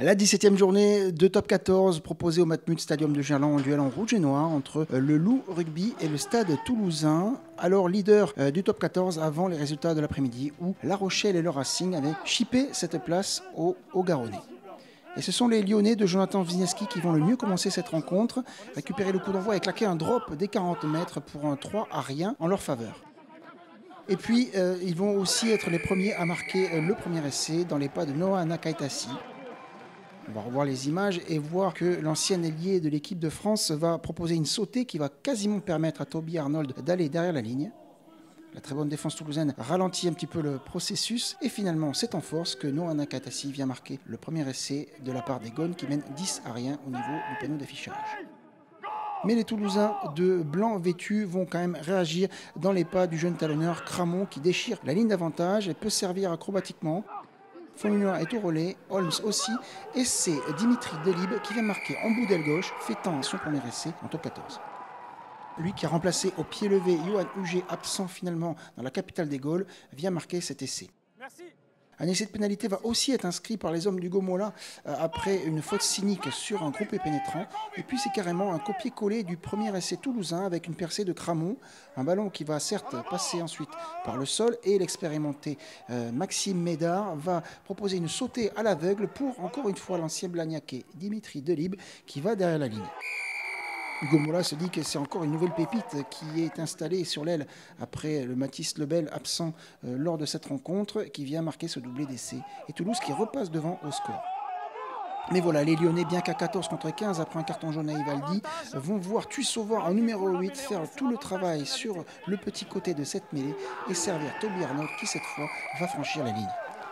La 17e journée de Top 14 proposée au Matmut Stadium de Gerland en duel en rouge et noir entre le Loup Rugby et le Stade Toulousain. Alors leader du Top 14 avant les résultats de l'après-midi où La Rochelle et le Racing avaient chippé cette place au Garonnais. Et ce sont les Lyonnais de Jonathan Wisniewski qui vont le mieux commencer cette rencontre, récupérer le coup d'envoi et claquer un drop des 40 mètres pour un 3-1 en leur faveur. Et puis, ils vont aussi être les premiers à marquer le premier essai dans les pas de Noah Nakaitasi. On va revoir les images et voir que l'ancien ailier de l'équipe de France va proposer une sautée qui va quasiment permettre à Toby Arnold d'aller derrière la ligne. La très bonne défense toulousaine ralentit un petit peu le processus et finalement c'est en force que Noah Nakaitasi vient marquer le premier essai de la part des Gones qui mènent 10-0 au niveau du panneau d'affichage. Mais les Toulousains de blanc vêtus vont quand même réagir dans les pas du jeune talonneur Cramon qui déchire la ligne d'avantage et peut servir acrobatiquement. Fournier est au relais, Holmes aussi, et c'est Dimitri Delibes qui vient marquer en bout d'aile gauche, fêtant son premier essai en top 14. Lui qui a remplacé au pied levé Johan Huget, absent finalement dans la capitale des Gaules, vient marquer cet essai. Merci. Un essai de pénalité va aussi être inscrit par les hommes du Gomola après une faute cynique sur un groupé pénétrant. Et puis c'est carrément un copier-coller du premier essai toulousain avec une percée de Cramon. Un ballon qui va certes passer ensuite par le sol et l'expérimenté Maxime Médard va proposer une sautée à l'aveugle pour encore une fois l'ancien blagnaquais Dimitri Delibes qui va derrière la ligne. Hugo Mola se dit que c'est encore une nouvelle pépite qui est installée sur l'aile après le Mathis Lebel absent lors de cette rencontre qui vient marquer ce doublé d'essai et Toulouse qui repasse devant au score. Mais voilà, les Lyonnais, bien qu'à 14 contre 15 après un carton jaune à Ivaldi, vont voir Tuissauva en numéro 8 faire tout le travail sur le petit côté de cette mêlée et servir Toby Arnold qui cette fois va franchir la ligne.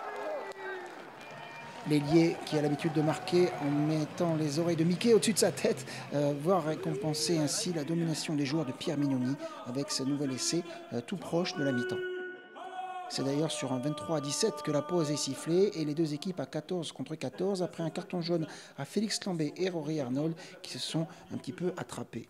L'ailier qui a l'habitude de marquer en mettant les oreilles de Mickey au-dessus de sa tête va récompenser ainsi la domination des joueurs de Pierre Mignoni avec ce nouvel essai tout proche de la mi-temps. C'est d'ailleurs sur un 23-17 que la pause est sifflée et les deux équipes à 14 contre 14 après un carton jaune à Félix Lambé et Rory Arnold qui se sont un petit peu attrapés.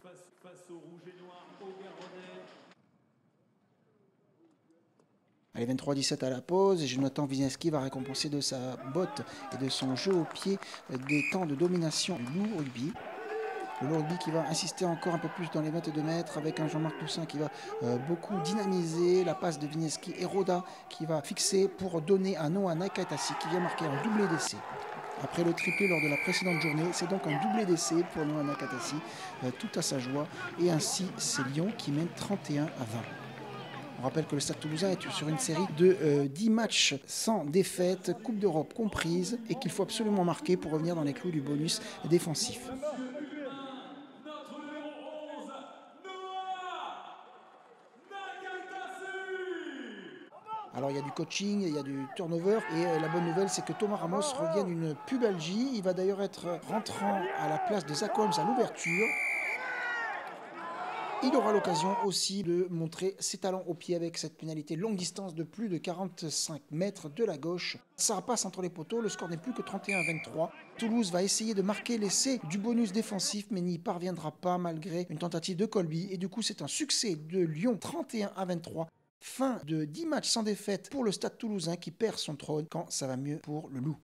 Allez, 23-17 à la pause et Jonathan Wisniewski va récompenser de sa botte et de son jeu au pied des temps de domination du Loup Rugby. Le Loup Rugby qui va insister encore un peu plus dans les 22 mètres avec un Jean-Marc Toussaint qui va beaucoup dynamiser la passe de Wisniewski et Roda qui va fixer pour donner à Noah Nakaitasi qui vient marquer un doublé d'essai. Après le triplé lors de la précédente journée, c'est donc un doublé d'essai pour Noah Nakaitasi, tout à sa joie. Et ainsi, c'est Lyon qui mène 31-20. On rappelle que le Stade Toulousain est sur une série de 10 matchs sans défaite, Coupe d'Europe comprise, et qu'il faut absolument marquer pour revenir dans les clous du bonus défensif. Alors il y a du coaching, il y a du turnover, et la bonne nouvelle c'est que Thomas Ramos revient d'une pubalgie. Il va d'ailleurs être rentrant à la place de Zach Holmes à l'ouverture. Il aura l'occasion aussi de montrer ses talents au pied avec cette pénalité longue distance de plus de 45 mètres de la gauche. Ça passe entre les poteaux, le score n'est plus que 31-23. Toulouse va essayer de marquer l'essai du bonus défensif mais n'y parviendra pas malgré une tentative de Colby. Et du coup c'est un succès de Lyon 31-23. Fin de 10 matchs sans défaite pour le Stade Toulousain qui perd son trône quand ça va mieux pour le Loup.